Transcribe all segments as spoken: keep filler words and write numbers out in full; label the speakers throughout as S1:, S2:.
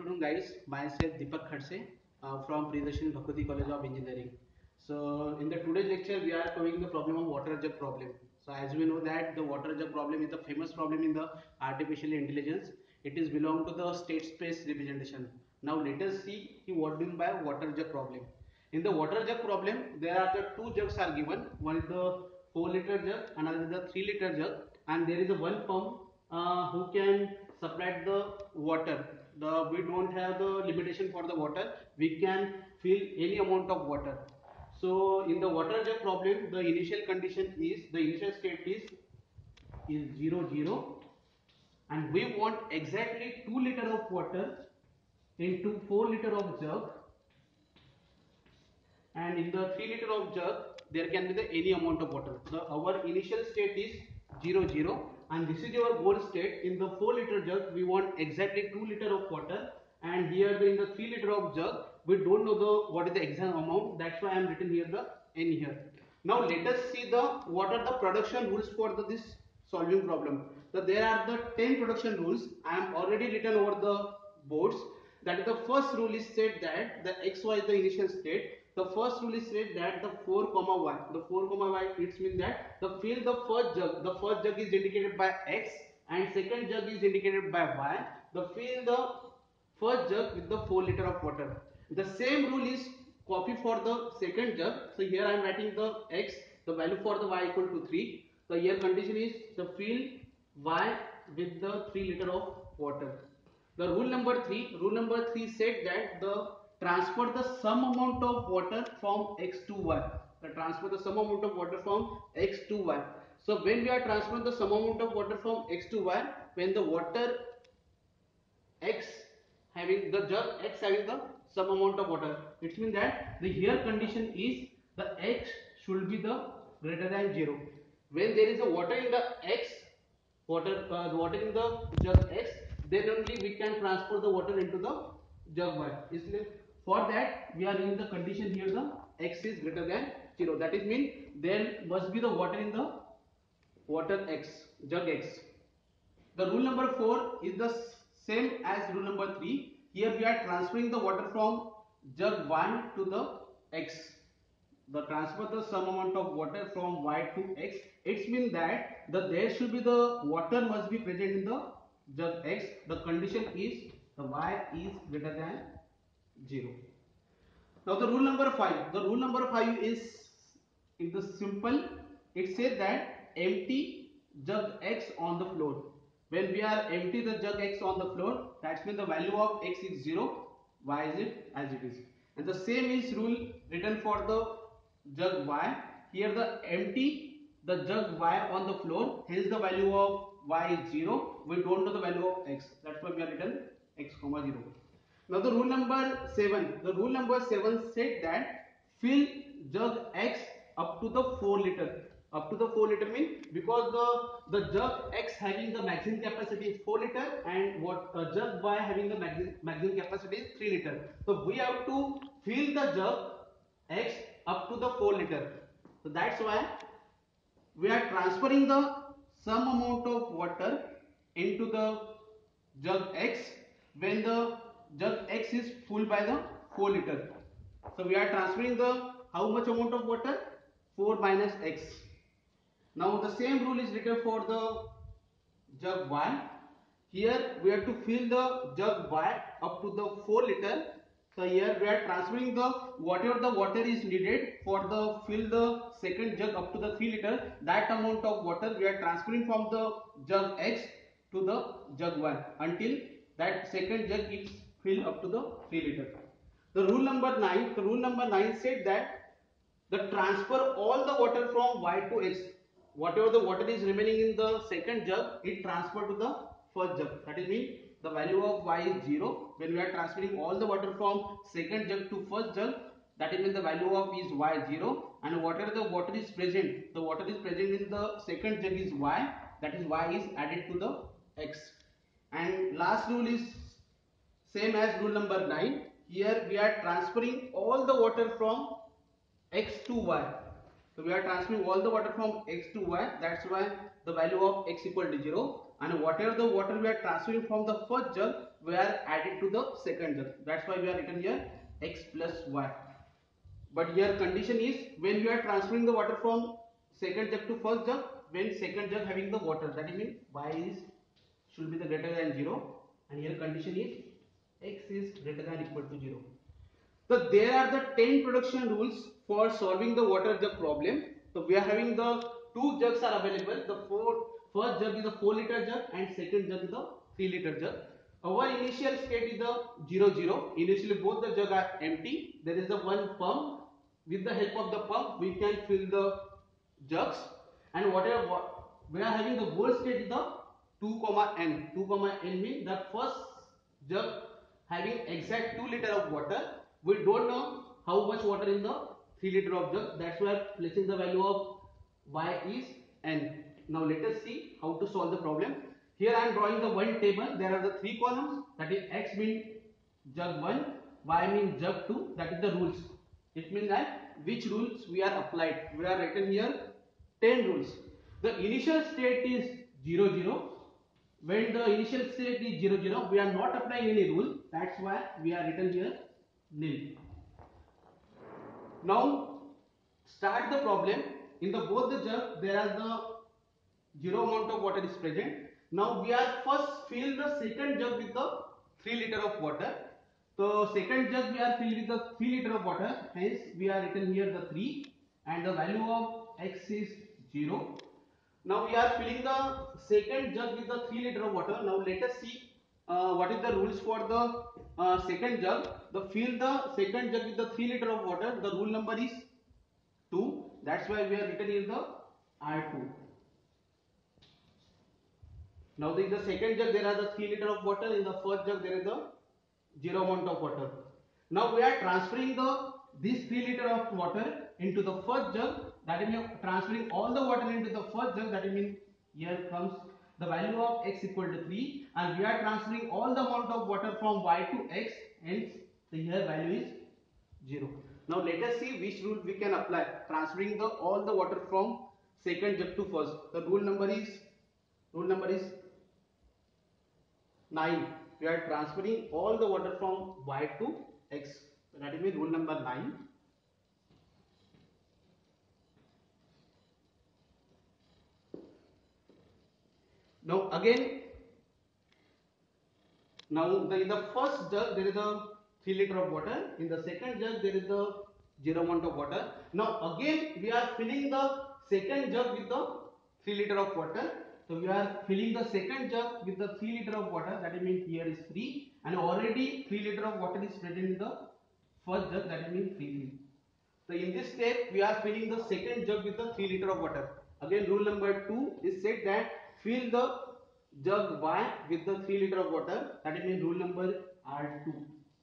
S1: afternoon, guys. Myself Deepak Khadse uh, from Priyadarshini Bhakti College of Engineering. So, in the today's lecture, we are covering the problem of water jug problem. So, as we know that the water jug problem is the famous problem in the artificial intelligence. It is belong to the state space representation. Now, let us see what do you mean by water jug problem. In the water jug problem, there are the two jugs are given. One is the four liter jug, another is the three liter jug, and there is a one pump uh, who can supply the water. The we don't have the limitation for the water. We can fill any amount of water. So in the water jug problem, the initial condition is the initial state is is zero zero, and we want exactly two liter of water into four liter of jug, and in the three liter of jug there can be the any amount of water. So our initial state is zero zero, and this is our goal state. In the four liter jug we want exactly two liter of water, and here in the three liter of jug we don't know the what is the exact amount. That's why I am written here the n here. Now let us see the what are the production rules for the, this solving problem. So there are the ten production rules. I am already written over the boards. That is the first rule is said that the xy is the initial state. The first rule is said that the four comma y, the four comma y, it means that the fill the first jug, the first jug is indicated by x and second jug is indicated by y. The fill the first jug with the four liter of water. The same rule is copy for the second jug. So here I am writing the x, the value for the y equal to three. So here condition is the fill y with the three liter of water. The rule number three, rule number three said that the transfer the sum amount of water from x to y. The transfer the sum amount of water from x to y. So when we are transferring the sum amount of water from x to y, when the water x having the jug x having the some amount of water, it means that the here condition is the x should be the greater than zero. When there is a water in the x, water uh, water in the jug x, then only we can transfer the water into the jug y. Isliye for that we are in the condition here the x is greater than zero. That is mean there must be the water in the water x, jug x. The rule number four is the same as rule number three. Here we are transferring the water from jug one to the x. The transfer the sum amount of water from y to x. It means that the there should be the water must be present in the jug x. The condition is the y is greater than zero. Now the rule number five. The rule number five is is the simple. It says that empty jug x on the floor. When we are empty the jug x on the floor, that means the value of x is zero, y is it as it is. And the same is rule written for the jug y. Here the empty the jug y on the floor, hence the value of y is zero. We don't know the value of x. That's why we are written x comma zero. Now the rule number seven. The rule number seven said that fill jug x up to the four liter. Up to the four liter mean because the the jug x having the maximum capacity is four liter and what uh, jug y having the maximum maximum capacity is three liter. So we have to fill the jug x up to the four liter. So that's why we are transferring the some amount of water into the jug x when the jug x is full by the four liter. So we are transferring the how much amount of water? four minus x. Now the same rule is written for the jug y. Here we have to fill the jug y up to the four liter. So here we are transferring the whatever the water is needed for the fill the second jug up to the three liter. That amount of water we are transferring from the jug x to the jug y until that second jug is filled up to the three liter. The rule number nine. The rule number nine said that the transfer all the water from y to x. Whatever the water is remaining in the second jug, it transferred to the first jug. That is mean the value of y is zero. When we are transferring all the water from second jug to first jug, that is mean the value of is y zero, and whatever the water is present, the water is present in the second jug is y. That is y is added to the x. And last rule is same as rule number nine. Here we are transferring all the water from x to y. So we are transferring all the water from x to y. That's why the value of x equal to zero. And whatever the water we are transferring from the first jug, were added to the second jug. That's why we are written here x plus y. But here condition is when we are transferring the water from second jug to first jug, when second jug having the water, that means y is should be the greater than zero, and here condition is x is greater than equal to zero. So there are the ten production rules for solving the water jug problem. So we are having the two jugs are available. The four, first jug is a four liter jug and second jug is a three liter jug. Our initial state is the zero zero. Initially both the jug are empty. There is the one pump. With the help of the pump we can fill the jugs, and whatever we are having the goal state is the two comma n. two comma n means the first jug having exact two liter of water. We don't know how much water in the three liter of jug. That's why placing the value of y is n. Now let us see how to solve the problem. Here I am drawing the one table. There are the three columns. That is x means jug one, y means jug two. That is the rules. It means that which rules we are applied. We are written here ten rules. The initial state is zero zero. When the initial state is zero zero, we are not applying any rule. That's why we are written here nil. Now start the problem. In the both the jug there are the zero amount of water is present. Now we are first fill the second jug with the three liter of water. So second jug we are filled with the three liter of water. Hence we are written here the three, and the value of x is zero. Now we are filling the second jug with the three liter of water. Now let us see uh, what is the rules for the uh, second jug. The fill the second jug with the three liter of water. The rule number is two. That's why we are written here the R two. Now in the second jug there are the three liter of water. In the first jug there is the zero amount of water. Now we are transferring the this three liter of water into the first jug. That means transferring all the water into the first jug. That means here comes the value of x equal to three, and we are transferring all the amount of water from y to x. Hence the here value is zero. Now let us see which rule we can apply. Transferring the all the water from second jug to first. The rule number is rule number is nine. We are transferring all the water from y to x. That is rule number nine. Now again, now the, in the first jug there is a three liter of water. In the second jug there is the zero amount of water. Now again we are filling the second jug with the three liter of water. So we are filling the second jug with the three liter of water. That means here is three, and already three liter of water is present in the first jug. That means three. So in this step we are filling the second jug with the three liter of water. Again rule number two is said that fill the jug y with the three liter of water. That means rule number R two.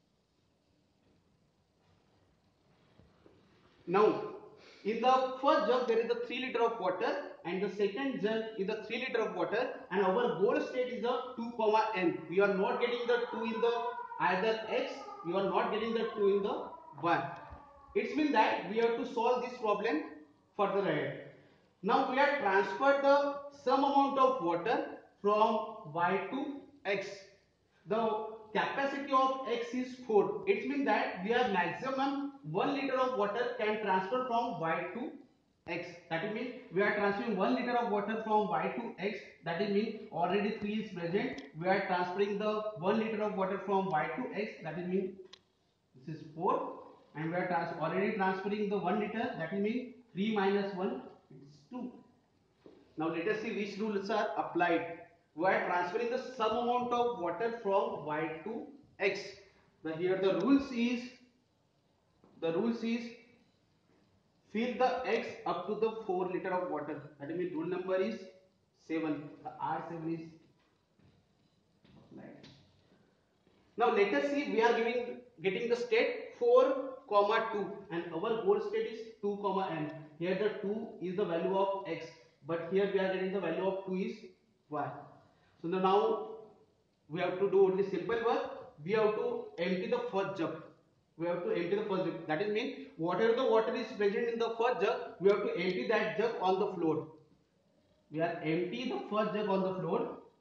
S1: Now in the first jug there is a three liter of water, and the second jug is the three liter of water, and our goal state is the two comma n. We are not getting the two in the either x, we are not getting the two in the y. It means that we have to solve this problem further ahead. Now we have transferred the some amount of water from y to x. The capacity of x is four. It means that we have maximum one liter of water can transfer from y to x. That means we are transferring one liter of water from y to x. That means already three is present. We are transferring the one liter of water from y to x. That means this is four, and we are trans already transferring the one liter. That means three minus one is two. Now let us see which rules are applied. We are transferring the some amount of water from y to x. The here the rules is the rules is fill the x up to the four liter of water. That means rule number is seven. The R seven is applied. Now let us see, we are giving getting the state four comma two, and our goal state is two comma n. Here the two is the value of x, but here we are getting the value of two is y. So now we have to do only simple work. We have to empty the first jug. We have to empty the first jug. That is mean whatever the water is present in the first jug, we have to empty that jug on the floor. We are empty the first jug on the floor.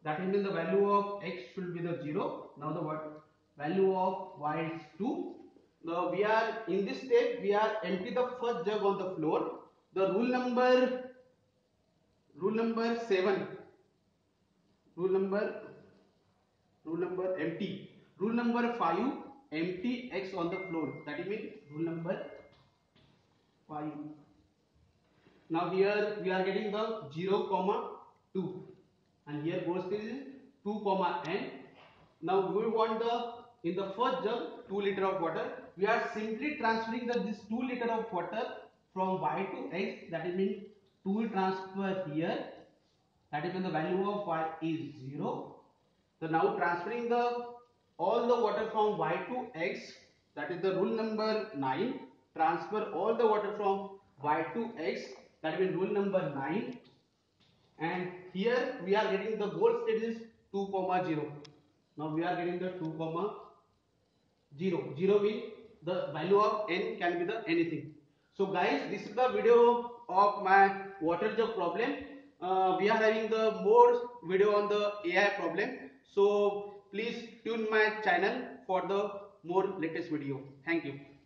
S1: that means the value of x should be the zero. Now the what value of y is two. Now we are in this step, we are empty the first jug on the floor. The rule number rule number seven, rule number rule number empty, rule number five, empty x on the floor. That means rule number five. Now here we are getting the zero comma two, and here goes this two comma n. Now we want the in the first jug two liter of water. We are simply transferring the this two liter of water from y to x. That means two transfer here. That is when the value of y is zero. So now transferring the all the water from y to x. That is the rule number nine. Transfer all the water from y to x. That means rule number nine. And here we are getting the goal state is two comma zero. Now we are getting the two comma zero. zero means the value of n can be the anything. So guys, this is the video of my water jug problem. Uh, we are having the more video on the A I problem. So please tune my channel for the more latest video. Thank you.